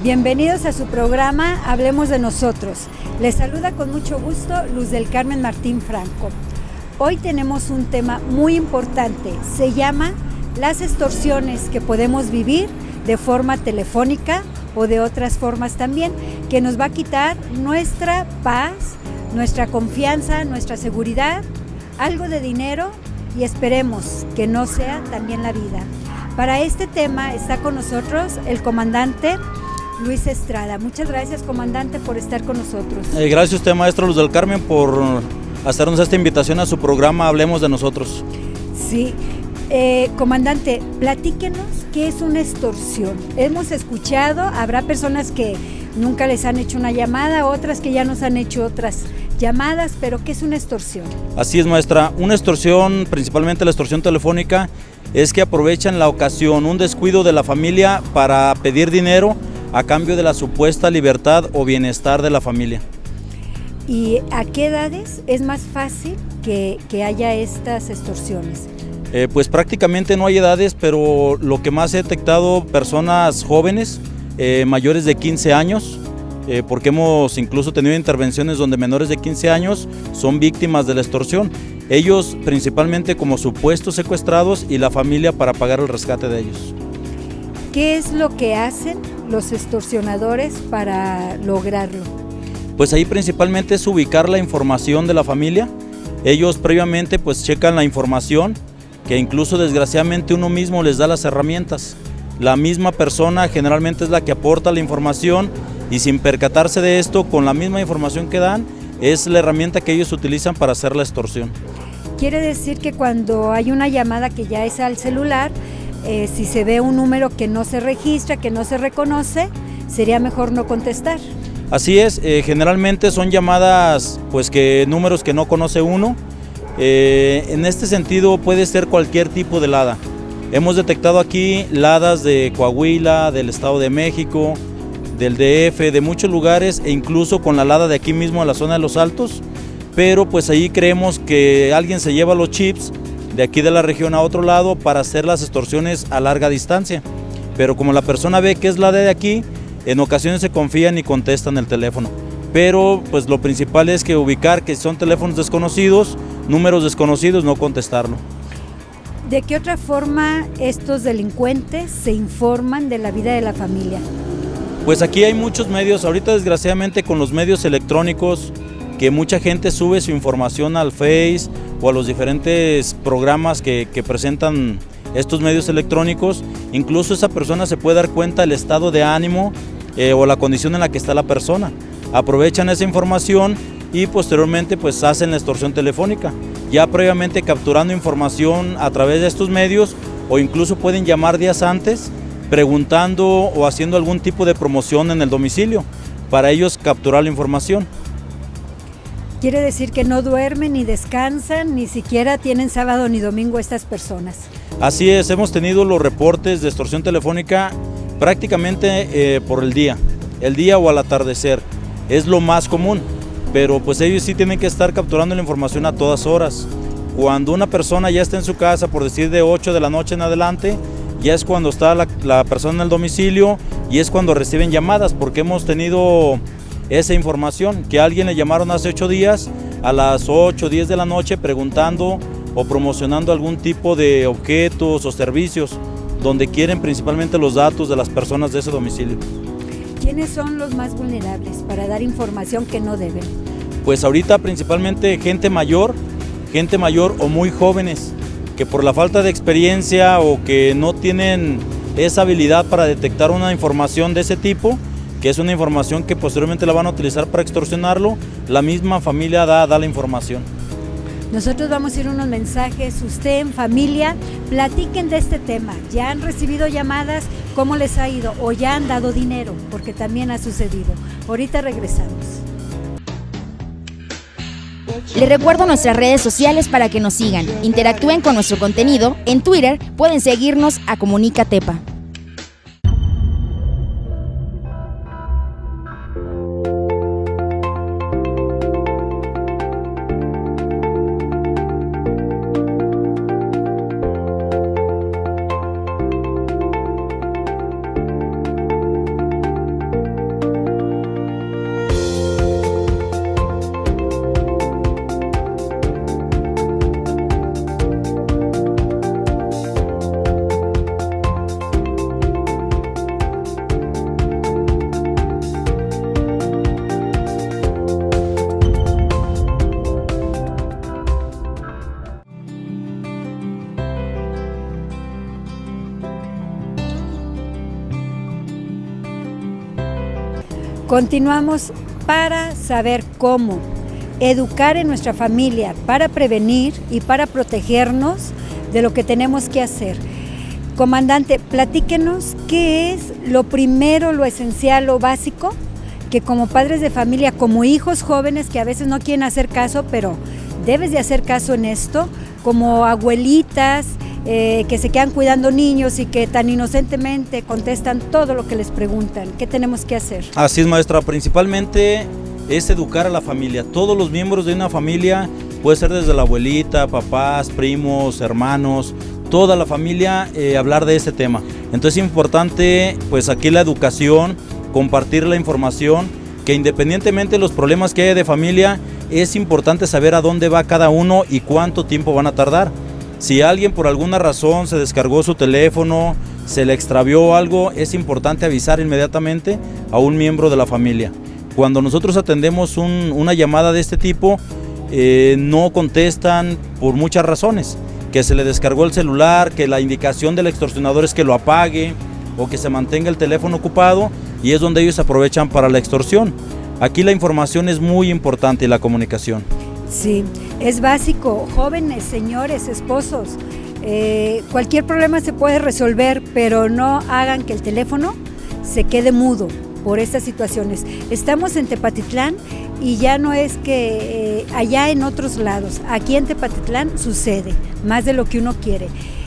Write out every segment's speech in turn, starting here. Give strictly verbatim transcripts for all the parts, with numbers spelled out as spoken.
Bienvenidos a su programa Hablemos de Nosotros. Les saluda con mucho gusto Luz del Carmen Martín Franco. Hoy tenemos un tema muy importante, se llama las extorsiones que podemos vivir de forma telefónica o de otras formas también, que nos va a quitar nuestra paz, nuestra confianza, nuestra seguridad, algo de dinero y esperemos que no sea también la vida. Para este tema está con nosotros el comandante Luis Estrada. Muchas gracias, comandante, por estar con nosotros. Eh, gracias a usted, maestro Luz del Carmen, por hacernos esta invitación a su programa Hablemos de Nosotros. Sí, eh, comandante, platíquenos qué es una extorsión. Hemos escuchado, habrá personas que nunca les han hecho una llamada, otras que ya nos han hecho otras llamadas, pero ¿qué es una extorsión? Así es, maestra. Una extorsión, principalmente la extorsión telefónica, es que aprovechan la ocasión, un descuido de la familia para pedir dinero a cambio de la supuesta libertad o bienestar de la familia. ¿Y a qué edades es más fácil que, que haya estas extorsiones? Eh, pues prácticamente no hay edades, pero lo que más he detectado, personas jóvenes, eh, mayores de quince años, eh, porque hemos incluso tenido intervenciones donde menores de quince años son víctimas de la extorsión. Ellos principalmente como supuestos secuestrados y la familia para pagar el rescate de ellos. ¿Qué es lo que hacen los extorsionadores para lograrlo? Pues ahí principalmente es ubicar la información de la familia. Ellos previamente pues checan la información, que incluso desgraciadamente uno mismo les da las herramientas. La misma persona generalmente es la que aporta la información y sin percatarse de esto, con la misma información que dan, es la herramienta que ellos utilizan para hacer la extorsión. Quiere decir que cuando hay una llamada que ya es al celular, Eh, si se ve un número que no se registra, que no se reconoce, sería mejor no contestar. Así es, eh, generalmente son llamadas, pues que números que no conoce uno. Eh, en este sentido puede ser cualquier tipo de lada. Hemos detectado aquí ladas de Coahuila, del Estado de México, del D F, de muchos lugares, e incluso con la lada de aquí mismo en la zona de Los Altos, pero pues ahí creemos que alguien se lleva los chips de aquí de la región a otro lado para hacer las extorsiones a larga distancia, pero como la persona ve que es la de aquí, en ocasiones se confían y contestan el teléfono, pero pues lo principal es que ubicar que son teléfonos desconocidos, números desconocidos, no contestarlo. ¿De qué otra forma estos delincuentes se informan de la vida de la familia? Pues aquí hay muchos medios, ahorita desgraciadamente con los medios electrónicos, que mucha gente sube su información al Face o a los diferentes programas que, que presentan estos medios electrónicos. Incluso esa persona se puede dar cuenta del estado de ánimo eh, o la condición en la que está la persona. Aprovechan esa información y posteriormente pues hacen la extorsión telefónica, ya previamente capturando información a través de estos medios, o incluso pueden llamar días antes preguntando o haciendo algún tipo de promoción en el domicilio para ellos capturar la información. Quiere decir que no duermen ni descansan, ni siquiera tienen sábado ni domingo estas personas. Así es, hemos tenido los reportes de extorsión telefónica prácticamente eh, por el día, el día o al atardecer, es lo más común, pero pues ellos sí tienen que estar capturando la información a todas horas. Cuando una persona ya está en su casa, por decir de ocho de la noche en adelante, ya es cuando está la, la persona en el domicilio y es cuando reciben llamadas, porque hemos tenido esa información, que a alguien le llamaron hace ocho días a las ocho o diez de la noche preguntando o promocionando algún tipo de objetos o servicios, donde quieren principalmente los datos de las personas de ese domicilio. ¿Quiénes son los más vulnerables para dar información que no deben? Pues ahorita principalmente gente mayor, gente mayor o muy jóvenes, que por la falta de experiencia o que no tienen esa habilidad para detectar una información de ese tipo, que es una información que posteriormente la van a utilizar para extorsionarlo, la misma familia da, da la información. Nosotros vamos a ir unos mensajes, usted en familia, platiquen de este tema. ¿Ya han recibido llamadas? ¿Cómo les ha ido? ¿O ya han dado dinero? Porque también ha sucedido. Ahorita regresamos. Les recuerdo nuestras redes sociales para que nos sigan, interactúen con nuestro contenido. En Twitter pueden seguirnos a Comunicatepa. Continuamos para saber cómo educar en nuestra familia, para prevenir y para protegernos de lo que tenemos que hacer. Comandante, platíquenos qué es lo primero, lo esencial, lo básico, que como padres de familia, como hijos jóvenes que a veces no quieren hacer caso, pero debes de hacer caso en esto, como abuelitas eh, que se quedan cuidando niños y que tan inocentemente contestan todo lo que les preguntan. ¿Qué tenemos que hacer? Así es, maestra, principalmente es educar a la familia. Todos los miembros de una familia, puede ser desde la abuelita, papás, primos, hermanos, toda la familia, eh, hablar de este tema. Entonces es importante, pues aquí la educación, compartir la información, que independientemente de los problemas que haya de familia, es importante saber a dónde va cada uno y cuánto tiempo van a tardar. Si alguien por alguna razón se descargó su teléfono, se le extravió algo, es importante avisar inmediatamente a un miembro de la familia. Cuando nosotros atendemos un, una llamada de este tipo, eh, no contestan por muchas razones. Que se le descargó el celular, que la indicación del extorsionador es que lo apague o que se mantenga el teléfono ocupado, y es donde ellos aprovechan para la extorsión. Aquí la información es muy importante y la comunicación. Sí, es básico. Jóvenes, señores, esposos, eh, cualquier problema se puede resolver, pero no hagan que el teléfono se quede mudo por estas situaciones. Estamos en Tepatitlán y ya no es que eh, allá en otros lados, aquí en Tepatitlán sucede más de lo que uno quiere.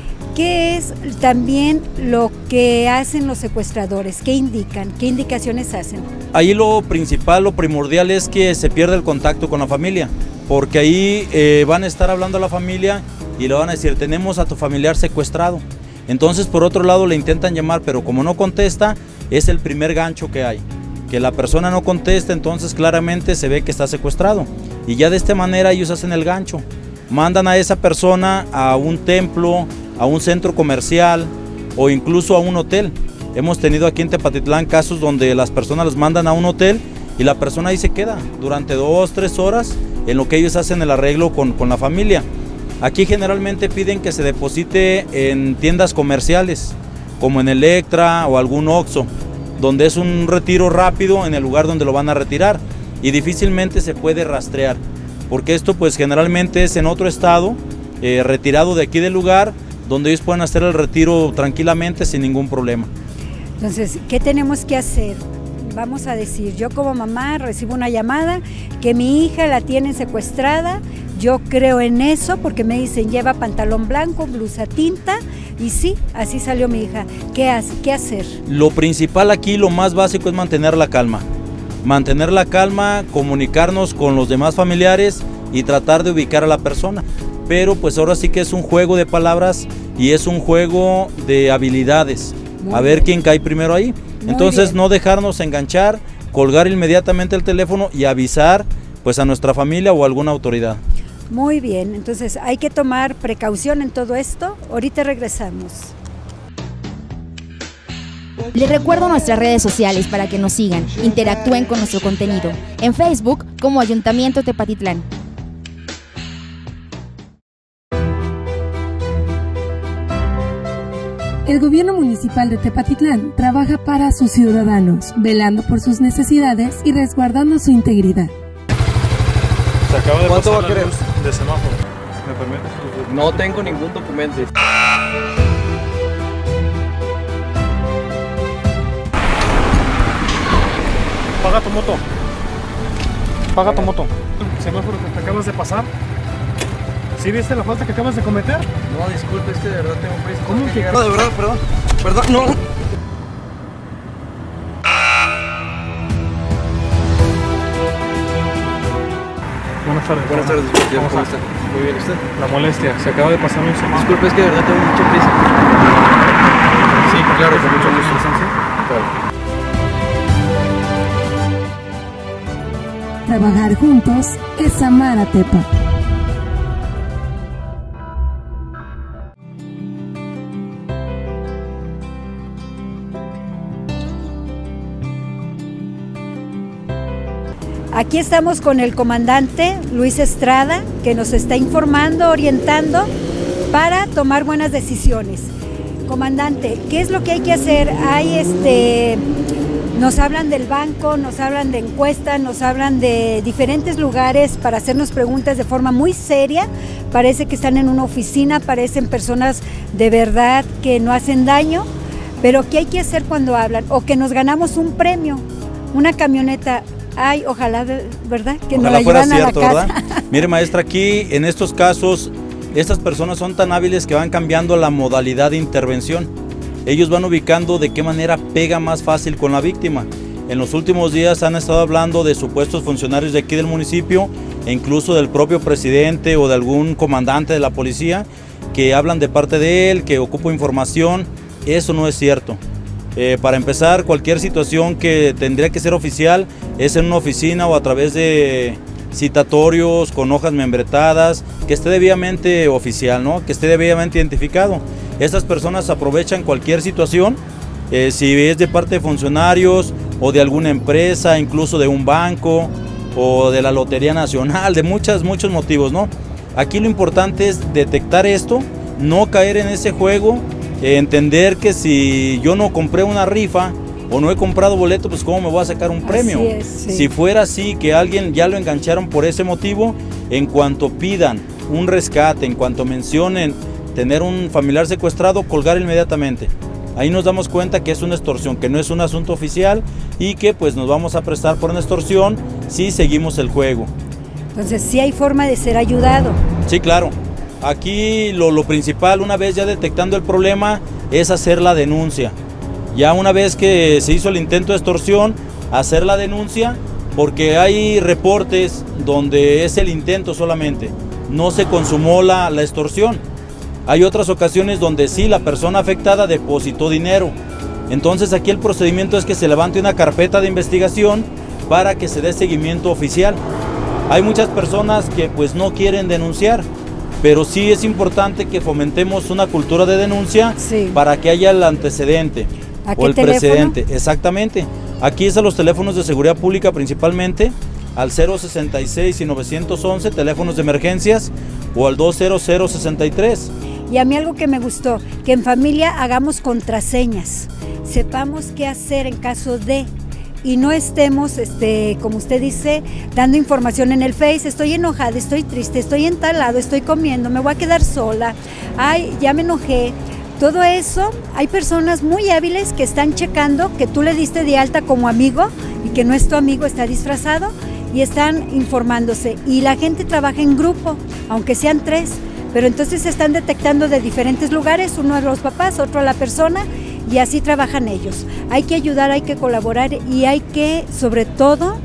¿Qué es también lo que hacen los secuestradores? ¿Qué indican? ¿Qué indicaciones hacen? Ahí lo principal, lo primordial es que se pierda el contacto con la familia, porque ahí eh, van a estar hablando a la familia y le van a decir, tenemos a tu familiar secuestrado. Entonces por otro lado le intentan llamar, pero como no contesta, es el primer gancho que hay. Que la persona no contesta, entonces claramente se ve que está secuestrado. Y ya de esta manera ellos hacen el gancho. Mandan a esa persona a un templo, a un centro comercial o incluso a un hotel. Hemos tenido aquí en Tepatitlán casos donde las personas los mandan a un hotel y la persona ahí se queda durante dos, tres horas en lo que ellos hacen el arreglo con, con la familia. Aquí generalmente piden que se deposite en tiendas comerciales, como en Electra o algún Oxxo, donde es un retiro rápido en el lugar donde lo van a retirar y difícilmente se puede rastrear, porque esto pues generalmente es en otro estado, eh, retirado de aquí del lugar, donde ellos pueden hacer el retiro tranquilamente sin ningún problema. Entonces, ¿qué tenemos que hacer? Vamos a decir, yo como mamá recibo una llamada que mi hija la tienen secuestrada, yo creo en eso porque me dicen lleva pantalón blanco, blusa tinta y sí, así salió mi hija. ¿Qué, hace, qué hacer? Lo principal aquí, lo más básico es mantener la calma. Mantener la calma, comunicarnos con los demás familiares y tratar de ubicar a la persona. Pero pues ahora sí que es un juego de palabras y es un juego de habilidades. Muy a ver bien. Quién cae primero ahí. Muy Entonces bien. No dejarnos enganchar, colgar inmediatamente el teléfono y avisar pues a nuestra familia o a alguna autoridad. Muy bien, entonces hay que tomar precaución en todo esto. Ahorita regresamos. Les recuerdo nuestras redes sociales para que nos sigan, interactúen con nuestro contenido. En Facebook como Ayuntamiento Tepatitlán. El gobierno municipal de Tepatitlán trabaja para sus ciudadanos, velando por sus necesidades y resguardando su integridad. Se acaba de ¿Cuánto pasar va a querer? De semáforo. ¿Me permites? No tengo ningún documento. Paga tu moto. Paga tu moto. Semáforo que te acabas de pasar. ¿Sí viste la falta que acabas de cometer? No, disculpe, es que de verdad tengo prisa. ¿Cómo que? No, de verdad, perdón. Perdón, no. Buenas tardes. Buenas tardes, disculpe. ¿Cómo, ¿Cómo está? está? Muy bien, ¿usted? La molestia, se acaba de pasar un semáforo. Disculpe, es que de verdad tengo mucha prisa. Sí, Claro, con mucho gusto. Claro. Trabajar juntos es amar a Tepa. Aquí estamos con el comandante Luis Estrada, que nos está informando, orientando para tomar buenas decisiones. Comandante, ¿qué es lo que hay que hacer? Hay este, Nos hablan del banco, nos hablan de encuestas, nos hablan de diferentes lugares para hacernos preguntas de forma muy seria. Parece que están en una oficina, parecen personas de verdad que no hacen daño, pero ¿qué hay que hacer cuando hablan? O que nos ganamos un premio, una camioneta. Ay, ojalá, ¿verdad? Que ojalá nos la fuera llevan cierto, a la casa. ¿verdad? Mire, maestra, aquí en estos casos, estas personas son tan hábiles que van cambiando la modalidad de intervención. Ellos van ubicando de qué manera pega más fácil con la víctima. En los últimos días han estado hablando de supuestos funcionarios de aquí del municipio e incluso del propio presidente o de algún comandante de la policía que hablan de parte de él, que ocupa información. Eso no es cierto. Eh, para empezar, cualquier situación que tendría que ser oficial es en una oficina o a través de citatorios con hojas membretadas, que esté debidamente oficial, ¿no? Que esté debidamente identificado. Estas personas aprovechan cualquier situación, eh, si es de parte de funcionarios o de alguna empresa, incluso de un banco o de la Lotería Nacional, de muchos, muchos motivos, ¿no? Aquí lo importante es detectar esto, no caer en ese juego, eh, entender que si yo no compré una rifa o no he comprado boleto, pues cómo me voy a sacar un premio. Así es, sí. Si fuera así, que alguien ya lo engancharon por ese motivo, en cuanto pidan un rescate, en cuanto mencionen tener un familiar secuestrado, colgar inmediatamente. Ahí nos damos cuenta que es una extorsión, que no es un asunto oficial y que pues nos vamos a prestar por una extorsión si seguimos el juego. Entonces sí hay forma de ser ayudado. Sí, claro. Aquí lo, lo principal, una vez ya detectando el problema, es hacer la denuncia. Ya una vez que se hizo el intento de extorsión, hacer la denuncia, porque hay reportes donde es el intento solamente, no se consumó la, la extorsión. Hay otras ocasiones donde sí, la persona afectada depositó dinero. Entonces aquí el procedimiento es que se levante una carpeta de investigación para que se dé seguimiento oficial. Hay muchas personas que pues no quieren denunciar, pero sí es importante que fomentemos una cultura de denuncia, sí, para que haya el antecedente o el teléfono? Precedente. Exactamente. Aquí es a los teléfonos de seguridad pública principalmente, al cero sesenta y seis y novecientos once, teléfonos de emergencias, o al dos cero cero sesenta y tres. Y a mí algo que me gustó, que en familia hagamos contraseñas, sepamos qué hacer en caso de, y no estemos, este, como usted dice, dando información en el Face, estoy enojada, estoy triste, estoy en tal lado, estoy comiendo, me voy a quedar sola, ay, ya me enojé. Todo eso, hay personas muy hábiles que están checando que tú le diste de alta como amigo y que no es tu amigo, está disfrazado y están informándose. Y la gente trabaja en grupo, aunque sean tres, pero entonces se están detectando de diferentes lugares, uno a los papás, otro a la persona, y así trabajan ellos. Hay que ayudar, hay que colaborar y hay que, sobre todo,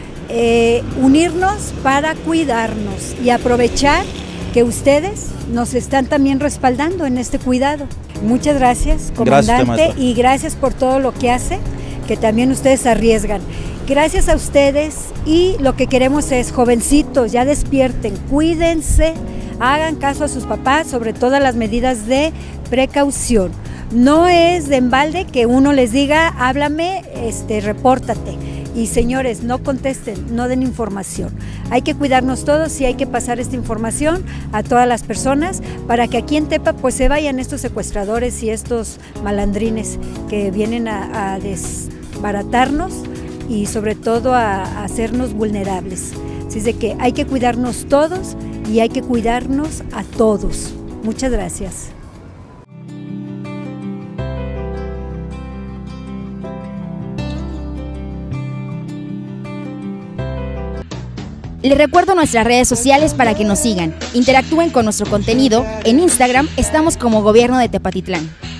eh, unirnos para cuidarnos y aprovechar que ustedes nos están también respaldando en este cuidado. Muchas gracias, comandante, gracias, y gracias por todo lo que hace, que también ustedes arriesgan. Gracias a ustedes, y lo que queremos es, jovencitos, ya despierten, cuídense, hagan caso a sus papás, sobre todas las medidas de precaución. No es de embalde que uno les diga, háblame, este, repórtate. Y señores, no contesten, no den información. Hay que cuidarnos todos y hay que pasar esta información a todas las personas para que aquí en Tepa pues se vayan estos secuestradores y estos malandrines que vienen a, a desbaratarnos y sobre todo a, a hacernos vulnerables. Así es de que hay que cuidarnos todos y hay que cuidarnos a todos. Muchas gracias. Les recuerdo nuestras redes sociales para que nos sigan. Interactúen con nuestro contenido. En Instagram estamos como Gobierno de Tepatitlán.